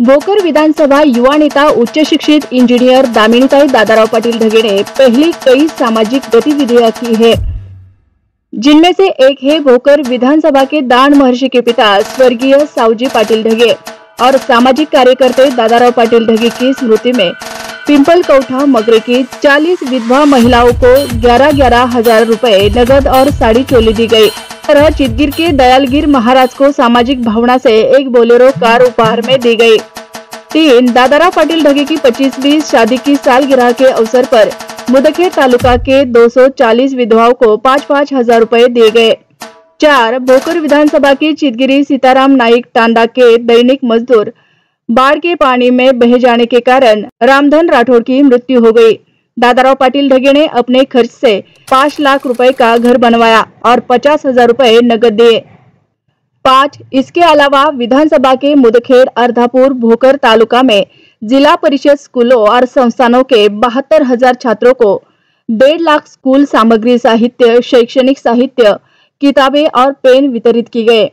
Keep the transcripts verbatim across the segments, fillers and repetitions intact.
भोकर विधानसभा युवा नेता उच्च शिक्षित इंजीनियर दामिनीताई दादाराव पाटिल ढगे ने पहली कई सामाजिक गतिविधियां की है, जिनमें से एक है भोकर विधानसभा के दान महर्षि के पिता स्वर्गीय सावजी पाटिल ढगे और सामाजिक कार्यकर्ते दादाराव पाटिल ढगे की स्मृति में पिंपल कौठा मगरे की चालीस विधवा महिलाओं को ग्यारह ग्यारह हजार रुपए नगद और साड़ी चोली दी गई। तरह चितगिर के दयालगिर महाराज को सामाजिक भावना से एक बोलेरो कार उपहार में दी गई। तीन दादाराव पाटिल ढगे की पच्चीसवीं शादी की सालगिरह के अवसर पर मुदखेड़ तालुका के दो सौ चालीस विधवाओं को पाँच पाँच हजार रुपए दिए गए। चार भोकर विधानसभा के चितगिरी सीताराम नाइक टांडा के दैनिक मजदूर बाढ़ के पानी में बह जाने के कारण रामधन राठौड़ की मृत्यु हो गई। दादाराव पाटिल ढगे ने अपने खर्च से पाँच लाख रुपए का घर बनवाया और पचास हजार रुपए नगद दिए। पाँच इसके अलावा विधानसभा के मुदखेड़ अर्धापुर भोकर तालुका में जिला परिषद स्कूलों और संस्थानों के बहत्तर हजार छात्रों को डेढ़ लाख स्कूल सामग्री, साहित्य, शैक्षणिक साहित्य, किताबें और पेन वितरित की गए।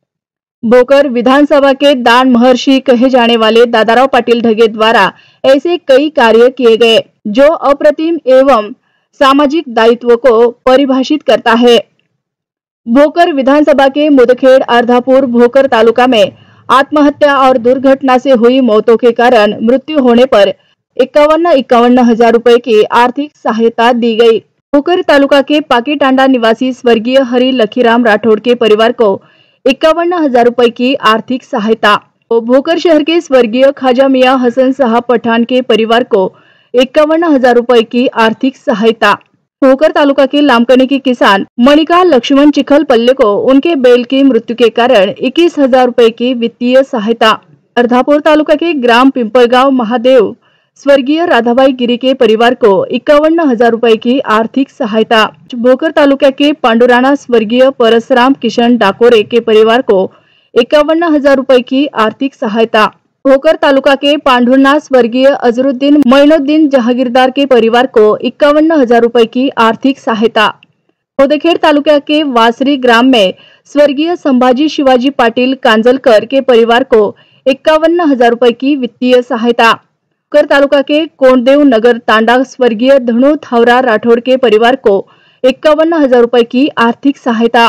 भोकर विधानसभा के दान महर्षि कहे जाने वाले दादाराव पाटिल ढगे द्वारा ऐसे कई कार्य किए गए जो अप्रतिम एवं सामाजिक दायित्व को परिभाषित करता है। भोकर विधानसभा के मुदखेड़ अर्धापुर भोकर तालुका में आत्महत्या और दुर्घटना से हुई मौतों के कारण मृत्यु होने पर इक्यावन इक्यावन हजार रुपए की आर्थिक सहायता दी गई। भोकर तालुका के पाकीटांडा निवासी स्वर्गीय हरि लखीराम राठौड़ के परिवार को इक्यावन हजार रुपए की आर्थिक सहायता। तो भोकर शहर के स्वर्गीय ख्वाजा मियां हसन साहब पठान के परिवार को इक्यावन हजार रुपए की आर्थिक सहायता। भोकर तालुका के लामकनी की किसान मणिका लक्ष्मण चिखल पल्ले को उनके बैल की मृत्यु के कारण इक्कीस हजार रुपए की वित्तीय सहायता। अर्धापुर तालुका के ग्राम पिंपलगांव महादेव स्वर्गीय राधाबाई गिरी के परिवार को इक्यावन हजार रुपए की आर्थिक सहायता। भोकर तालुका के पांडुराना स्वर्गीय परसराम किशन डाकोरे के परिवार को इक्यावन हजार रुपए की आर्थिक सहायता। भोकर तालुका के पांडुरना स्वर्गीय अजरुद्दीन मोइनुद्दीन जहागीरदार के परिवार को इक्यावन हजार रुपए की आर्थिक सहायता। मुदखेड़ तालुका के वासरी ग्राम में स्वर्गीय संभाजी शिवाजी पाटिल कांजलकर के परिवार को इक्यावन हजार रुपए की वित्तीय सहायता। भोकर तालुका के कोंडदेव नगर तांडा स्वर्गीय धनु थावरा राठौड़ के परिवार को इक्यावन हजार रुपए की आर्थिक सहायता।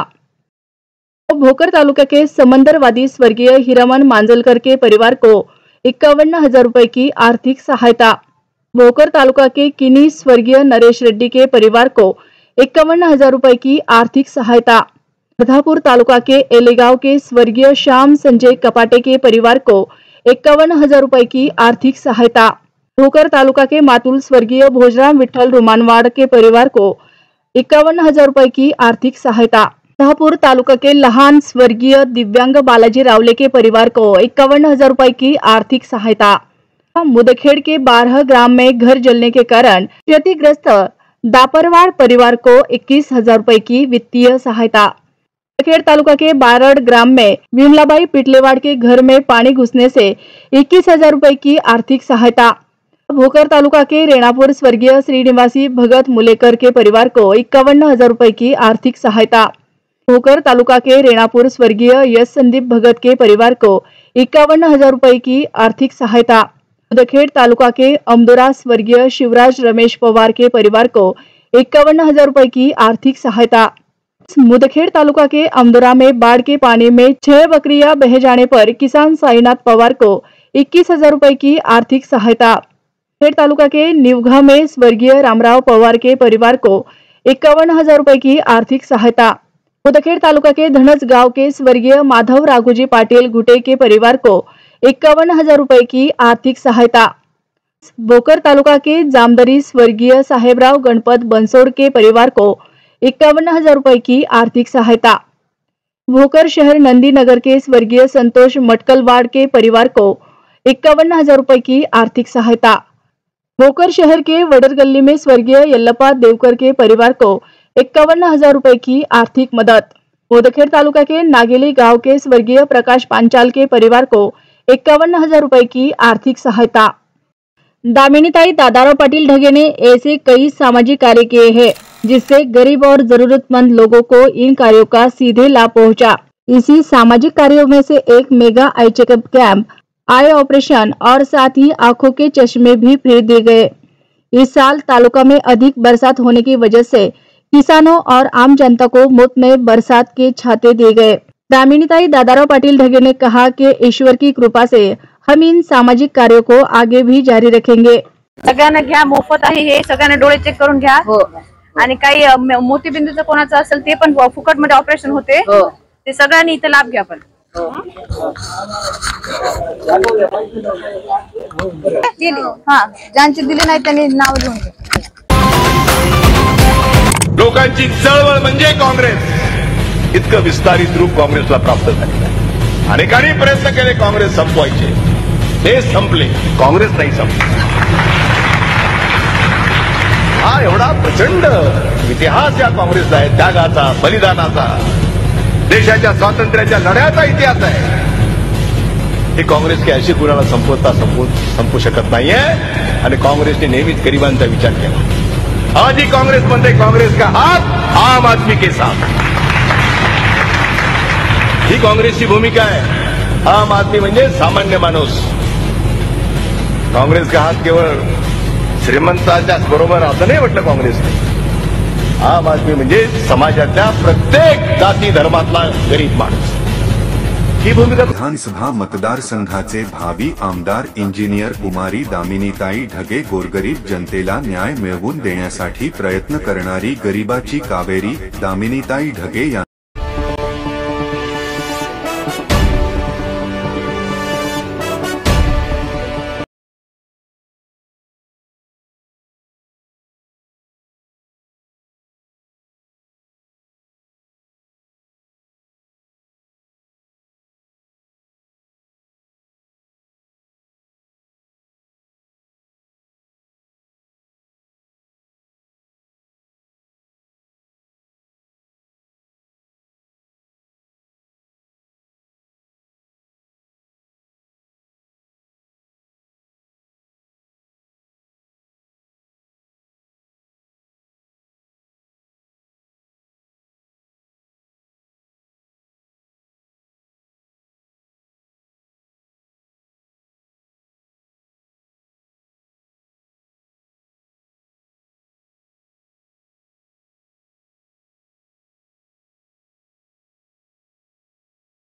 भोकर तालुका के समंदरवादी स्वर्गीय हीरामन मांजलकर के परिवार को इक्यावन हजार रुपए की आर्थिक सहायता। भोकर तालुका के किनी स्वर्गीय नरेश रेड्डी के परिवार को इक्यावन हजार रुपए की आर्थिक सहायता। अर्धापुर तालुका के एलेगांव के स्वर्गीय श्याम संजय कपाटे के परिवार को इक्यावन हजार रुपए की आर्थिक सहायता। भोकर तालुका के मातुल स्वर्गीय भोजराम विठल रुमानवाड़ के परिवार को इक्यावन हजार रुपए की आर्थिक सहायता। अर्धापुर तालुका के लहान स्वर्गीय दिव्यांग बालाजी रावले के परिवार को इक्यावन हजार रुपए की आर्थिक सहायता। मुदखेड़ के बारह ग्राम में घर जलने के कारण क्षतिग्रस्त दापरवाड़ परिवार को इक्कीस हजार रुपए की वित्तीय सहायता। मुदखेड़ तालुका के बारड़ ग्राम में विमलाबाई पिटलेवाड़ के घर में पानी घुसने से इक्कीस हजार रुपए की आर्थिक सहायता। भोकर तालुका के रेणापुर स्वर्गीय श्रीनिवासी भगत मुलेकर के परिवार को इक्यावन हजार रुपए की आर्थिक सहायता। भोकर तालुका के रेणापुर स्वर्गीय यश संदीप भगत के परिवार को इक्यावन हजार रुपए की आर्थिक सहायता। मुदखेड़ तालुका के अमदुरा स्वर्गीय शिवराज रमेश पवार के परिवार को इक्यावन हजार रुपए की आर्थिक सहायता। मुदखेड़ तालुका के अमदुरा में बाढ़ के पानी में छह बकरियां बह जाने पर किसान साईनाथ पवार को इक्कीस हजार रुपए की आर्थिक सहायता। मुदखेड़ तालुका के निवघा में स्वर्गीय रामराव पवार के परिवार को इक्यावन हजार रुपए की आर्थिक सहायता। मुदखेड़ तालुका के धनस गांव के स्वर्गीय माधव राघोजी पाटिल घुटे के परिवार को इक्यावन हजार रुपए की आर्थिक सहायता। भोकर तालुका के जामदरी स्वर्गीय साहेबराव गणपत बंसोड़ के परिवार को इक्यावन हजार रुपए की आर्थिक सहायता। भोकर शहर नंदी नगर के स्वर्गीय संतोष मटकलवाड़ के परिवार को इक्यावन हजार रुपए की आर्थिक सहायता। भोकर शहर के वडरगल्ली में स्वर्गीय यल्लप्पा देवकर के परिवार को इक्यावन हजार रुपए की आर्थिक मदद। मुदखेड़ तालुका के नागेली गांव के स्वर्गीय प्रकाश पांचाल के परिवार को इक्यावन हजार रुपए की आर्थिक सहायता। दामिनीताई दादाराव पाटिल ढगे ने ऐसे कई सामाजिक कार्य किए हैं जिससे गरीब और जरूरतमंद लोगों को इन कार्यों का सीधे लाभ पहुंचा। इसी सामाजिक कार्यों में से एक mega eye checkup camp eye operation और साथ ही आंखों के चश्मे भी फ्री दिए गए। इस साल तालुका में अधिक बरसात होने की वजह से किसानों और आम जनता को मुफ्त में बरसात के छाते दिए गए। दामिनीताई दादाराव पाटील ढगे ने कहा कि ईश्वर की कृपा से हम इन सामाजिक कार्यों को आगे भी जारी रखेंगे। सगळ्यांना घ्या, मोफत आहे हे, सगळ्यांना डोळे चेक करून घ्या आणि काही मोतीबिंदूचं कोणाचं असेल ते पण फुकट मध्ये ऑपरेशन होते, ते सगळ्यांनी इथे लाभ घ्या। पण हा ज्यांचे दिले नाही त्यांनी नाव लिहून घ्या। लोकांची चळवळ म्हणजे काँग्रेस इतकं विस्तारित रूप काँग्रेसला प्राप्त झालेलं आहे। अनेकांनी प्रयत्न केले काँग्रेस संपवायचे, ते संपले, काँग्रेस नाही संपली। हा एवढा प्रचंड इतिहास या काँग्रेसचा आहे, त्यागाचा, बलिदानाचा, देशाच्या स्वातंत्र्याच्या लढ्याचा इतिहास आहे। ही काँग्रेस की अशी कुणाला संपवता संपू संपू शकत नाहीये आणि काँग्रेसने नेहमीच गरिबांचा विचार केला। आज ही काँग्रेस म्हणते काँग्रेस का हात आम आदमी के साथ। ही काँग्रेसची भूमिका आहे। आम आदमी म्हणजे सामान्य माणूस। काँग्रेस का हात केवळ श्रीमंताच्या बरोबर असं नाही म्हटलं काँग्रेसने। आम आदमी म्हणजे समाजातल्या प्रत्येक जाती धर्मातला गरीब माणूस। ही भूमिका विधानसभा मतदारसंघाचे भावी आमदार इंजिनियर कुमारी दामिनीताई ढगे गोरगरीब जनतेला न्याय मिळवून देण्यासाठी प्रयत्न करणारी गरिबाची कावेरी दामिनीताई ढगे